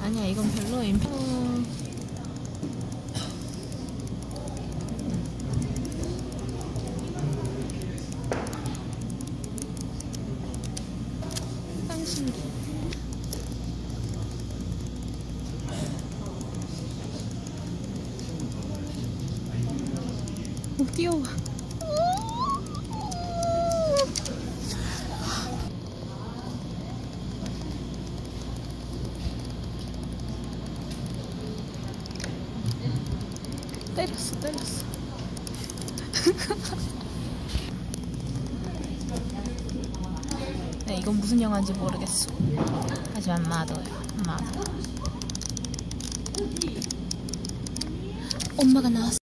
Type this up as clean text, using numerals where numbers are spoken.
아니야, 이건 별로임. 쌍신기. 오, 뛰어와. 때렸어. 네, 이건 무슨 영화인지 모르겠어. 하지만 마더야. 엄마가 나왔어.